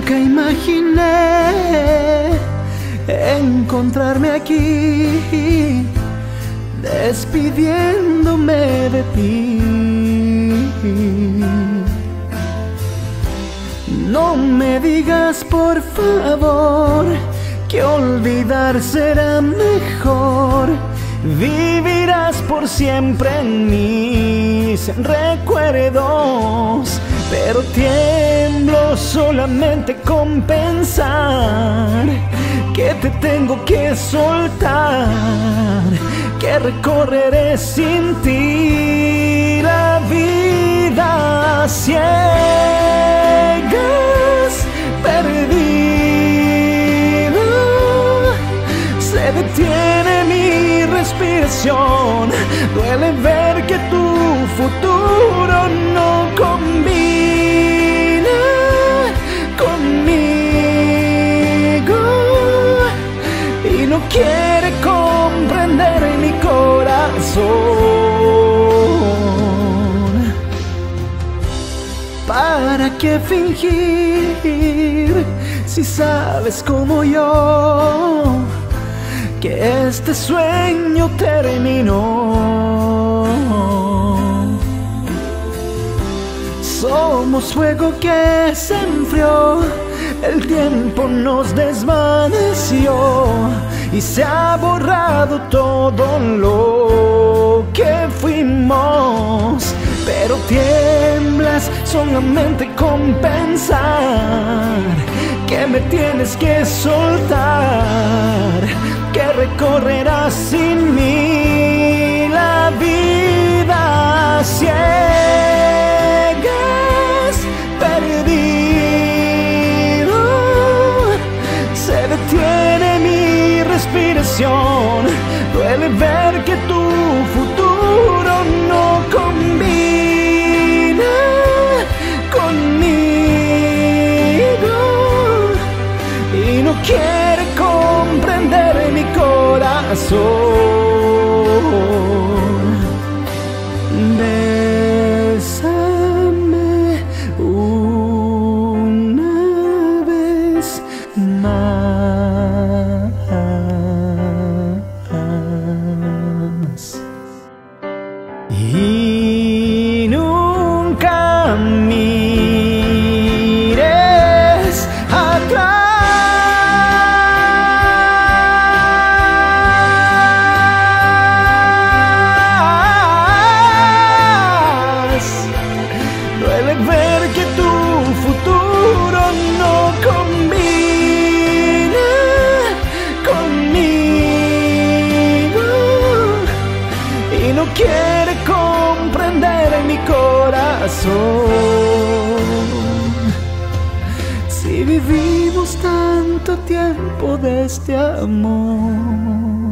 Nunca imaginé encontrarme aquí, despidiéndome de ti. No me digas por favor que olvidar será mejor. Vivirás por siempre en mis recuerdos, pero tiemblo solamente con pensar que te tengo que soltar, que recorreré sin ti la vida a ciegas, perdido. Se detiene mi respiración, duele ver que tu futuro no combina conmigo y no quiere comprender mi corazón. ¿Para qué fingir si sabes como yo que este sueño terminó? Somos fuego que se enfrió, el tiempo nos desvaneció y se ha borrado todo lo que fuimos. Pero tiemblas solamente con pensar que me tienes que soltar, que recorrerás sin mí la vida a ciegas, perdido. Se detiene mi respiración, duele ver que tu futuro no combina conmigo y no quiere comprender mi corazón. Bésame una vez más y nunca mires atrás. Duele ver que tu futuro no combina conmigo y no quiere comprender mi corazón. Si vivimos tanto tiempo de este amor,